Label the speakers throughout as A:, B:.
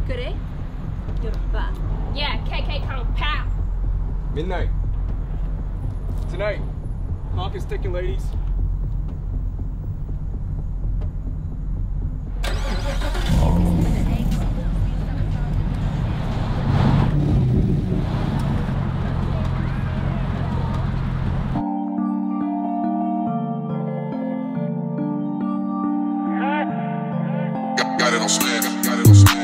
A: 그래? Yoruba. Yeah, KK Kong Pow.
B: Midnight. Tonight, clock is ticking, ladies.
C: Got it on spin, got it on spin.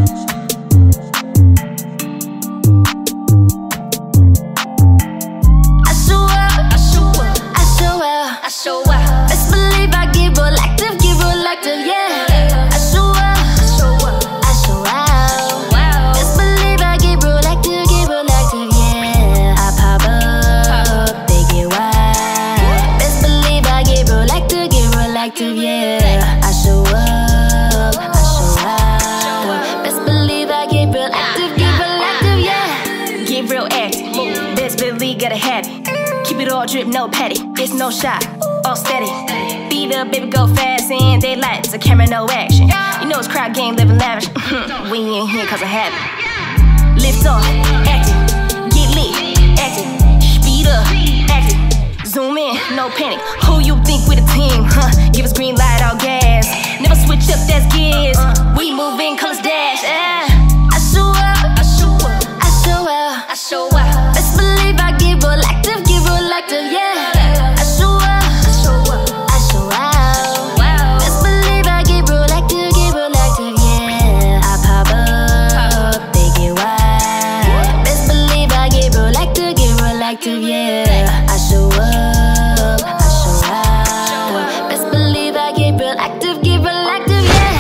D: I show up. Best believe I give real active, yeah. I show up. I show out. Best believe I give real active, yeah. I pop up, they get wild. Best believe I give real active, yeah. I show up. I show out. Best believe I give real active, yeah. Get real active. Best believe gotta have it. Keep it all drip, no petty, it's no shot, all steady. Beat up, baby, go fast, and daylight, it's a camera, no action. You know it's crowd game, living lavish. We ain't here cause I have it. Lift off, acting, get lit, acting, speed up, acting, zoom in, no panic. Who you think with a team, huh? Give us green light, all gas. Never switch up, that's gears. We move in, colors dash, I show up, I show up, I show out, I show out. Best believe I give real active, yeah. I show up, I show up, I show out. Best believe I give real active, yeah. I pop up, they get wild. Best believe I give real active, yeah. I show up, I show out. Best believe I give real active, yeah.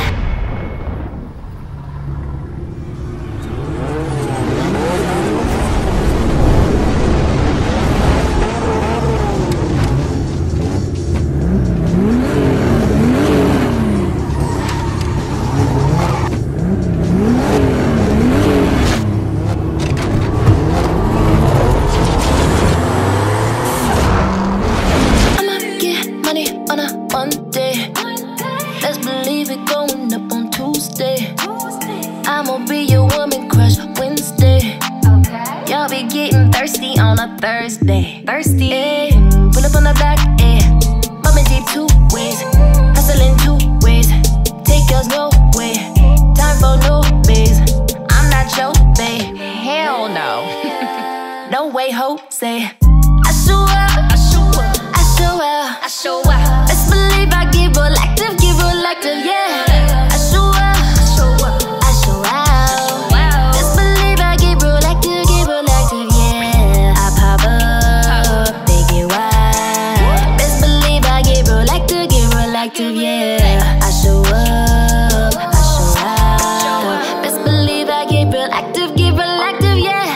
D: Monday. Let's believe it going up on Tuesday. I'ma be your woman crush Wednesday. Y'all be getting thirsty on a Thursday. Thirsty, pull up on the block, bumping deep 2 ways, hustling 2 ways. Take yours no way, time for no bays. I'm not your babe, hell no. No way, Jose. I show up, I show up, I show out, I show out. Best believe I give real active, yeah. I show up, I show up, I show out. Best believe I give real active, yeah. I pop up, they get wild. Best believe I give real active, yeah. I show up, I show out. Best believe I give real active, yeah.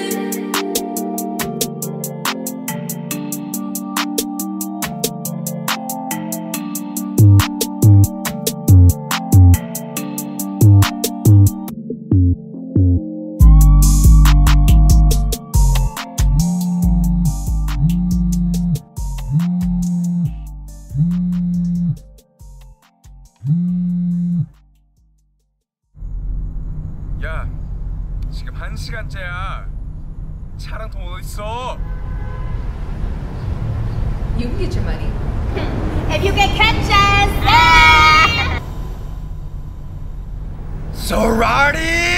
B: 야, 지금 1시간째야. 차랑 통 어딨어?
E: You can get your money.
A: If you can catch us,
B: Sorority!